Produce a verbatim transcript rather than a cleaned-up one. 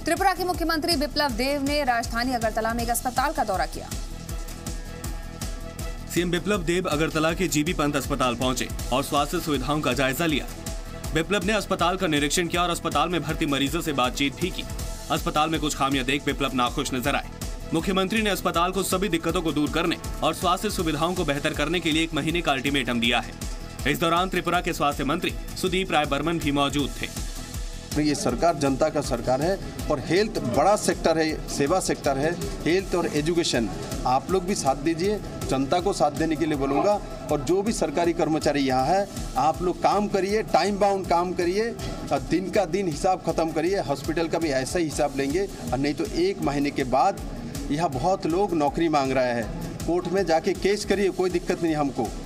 त्रिपुरा के मुख्यमंत्री बिप्लब देब ने राजधानी अगरतला में एक अस्पताल का दौरा किया। सीएम बिप्लब देब अगरतला के जीबी पंत अस्पताल पहुंचे और स्वास्थ्य सुविधाओं का जायजा लिया। बिप्लब ने अस्पताल का निरीक्षण किया और अस्पताल में भर्ती मरीजों से बातचीत भी की। अस्पताल में कुछ खामियां देख बिप्लब नाखुश नजर आए। मुख्यमंत्री ने अस्पताल को सभी दिक्कतों को दूर करने और स्वास्थ्य सुविधाओं को बेहतर करने के लिए एक महीने का अल्टीमेटम दिया है। इस दौरान त्रिपुरा के स्वास्थ्य मंत्री सुदीप राय बर्मन भी मौजूद थे। ये सरकार जनता का सरकार है और हेल्थ बड़ा सेक्टर है, सेवा सेक्टर है, हेल्थ और एजुकेशन। आप लोग भी साथ दीजिए, जनता को साथ देने के लिए बोलूँगा। और जो भी सरकारी कर्मचारी यहाँ है, आप लोग काम करिए, टाइम बाउंड काम करिए, दिन का दिन हिसाब खत्म करिए। हॉस्पिटल का भी ऐसा ही हिसाब लेंगे, और नहीं तो एक महीने के बाद यहाँ बहुत लोग नौकरी मांग रहे हैं। कोर्ट में जाके केस करिए, कोई दिक्कत नहीं हमको।